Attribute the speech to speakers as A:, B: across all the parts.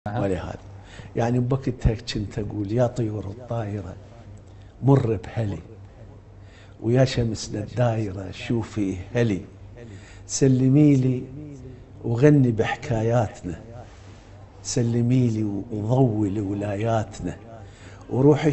A: ولهذا يعني بوقتها كنت أقول يا طيور الطايرة مر بهلي، ويا شمسنا الدايرة شوفي هلي، سلمي لي وغني بحكاياتنا، سلمي لي وضوي لولاياتنا، وروحي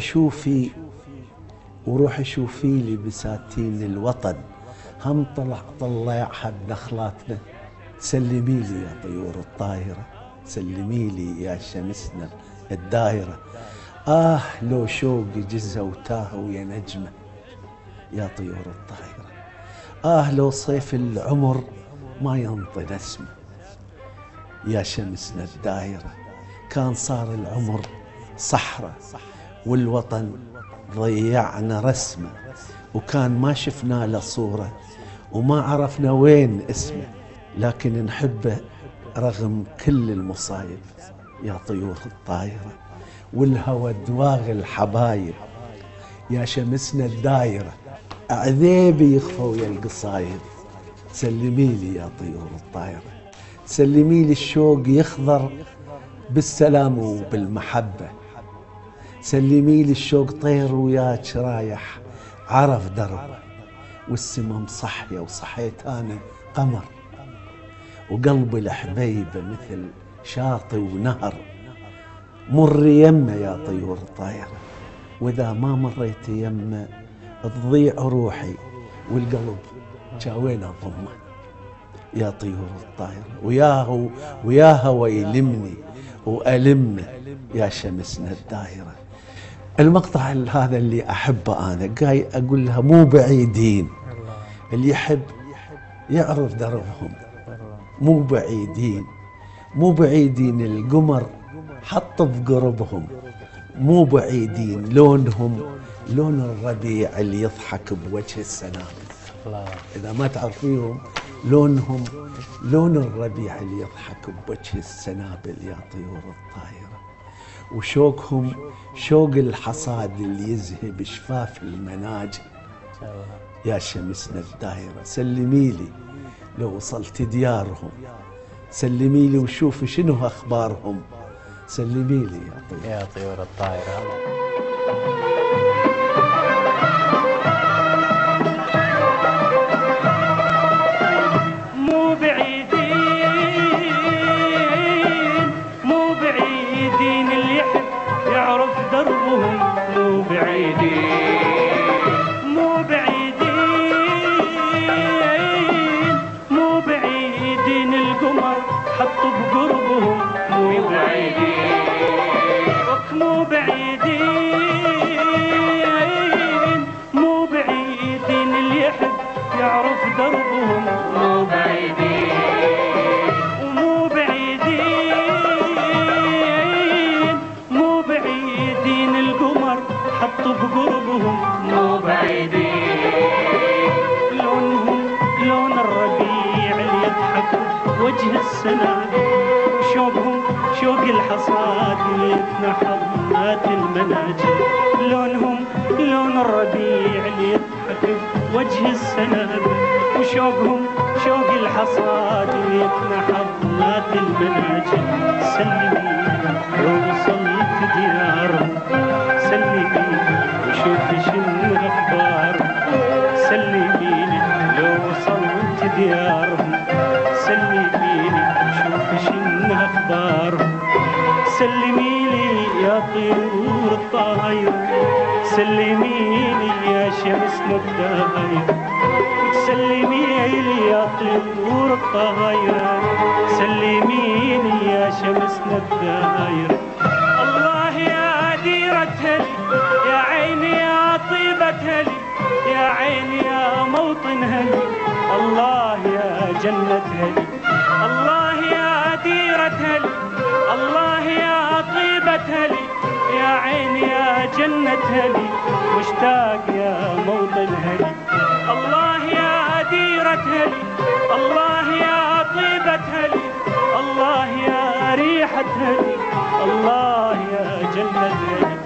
A: شوفي لي بساتين الوطن، هم طلعها بنخلاتنا، سلمي لي يا طيور الطايرة، سلمي لي يا شمسنا الدايرة. لو شوقي جزة وتاه ويا نجمة يا طيور الطايرة، لو صيف العمر ما ينطي نسمة يا شمسنا الدايرة، كان صار العمر صحراء والوطن ضيعنا رسمه، وكان ما شفنا له صورة وما عرفنا وين اسمه، لكن نحبه رغم كل المصايب يا طيور الطايرة، والهوى دواغ الحبايب يا شمسنا الدايرة، عذيبي يخفوا يا القصايب، سلمي لي يا طيور الطايرة، سلمي لي الشوق يخضر بالسلام وبالمحبة، سلمي لي الشوق طير وياك رايح عرف دربه، والسما مصحية وصحيت أنا قمر، وقلبي الحبيبة مثل شاطئ ونهر، مر يمه يا طيور الطايرة، وإذا ما مريت يمه تضيع روحي والقلب جاوين أضمه يا طيور الطايرة، ويا هو يلمني وألمه يا شمسنا الدايرة. المقطع هذا اللي أحبه أنا قاي أقول لها مو بعيدين، اللي يحب يعرف دربهم، مو بعيدين القمر حط بقربهم، مو بعيدين لونهم لون الربيع اللي يضحك بوجه السنابل. إذا ما تعرفيهم لونهم لون الربيع اللي يضحك بوجه السنابل يا طيور الطايرة، وشوقهم شوق الحصاد اللي يذهب شفاف المناجم يا شمسنا الدايرة، سلمي لي لو وصلت ديارهم، سلمي لي وشوفي شنو أخبارهم، سلمي لي
B: يا طيور الطايرة.
C: مو بعيدين اللي يحب يعرف دربهم، مو بعيدين القمر حطوا بقربهم، مو بعيدين اللي يحب يعرف دربهم، مو بعيدين القمر حطوا بقربهم، مو بعيدين لونهم لون الربيع اللي يضحك وجه السنابل، شوقهم شوق الحصاد اللي يتنحض ذات المناجم، لونهم لون الربيع اللي يضحك وجه السنابل، وشوقهم شوق الحصاد اللي يتنحض ذات المناجم، سلمي لو وصلت ديارهم، سلمي وشوفي شنو اخبارهم، سلمي لو وصلت ديارهم، سلمي وشوفي شنو اخبارهم، سلمي لي يا طيور الطايرة، سلمي لي يا شمسنا الدايرة، سلمي لي يا طيور الطايرة، سلمي لي يا شمسنا الدايرة. الله يا ديرة هلي، يا عيني يا طيبة هلي، يا عيني يا موطن هلي، الله يا جنة هلي، الله يا ديرة هلي، الله يا طيبة هلي، يا عيني يا جنة هلي، مشتاق يا موطن هلي، الله يا ديرة هلي، الله يا طيبة هلي، الله يا ريحة هلي، الله يا جنة هلي.